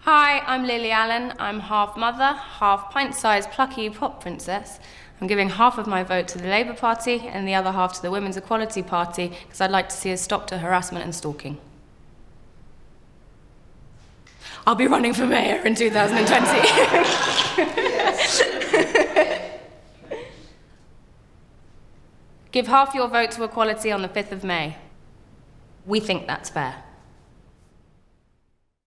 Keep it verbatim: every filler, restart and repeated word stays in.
Hi, I'm Lily Allen. I'm half mother, half pint-sized plucky pop princess. I'm giving half of my vote to the Labour Party and the other half to the Women's Equality Party because I'd like to see a stop to harassment and stalking. I'll be running for mayor in two thousand twenty. Give half your vote to equality on the fifth of May. We think that's fair.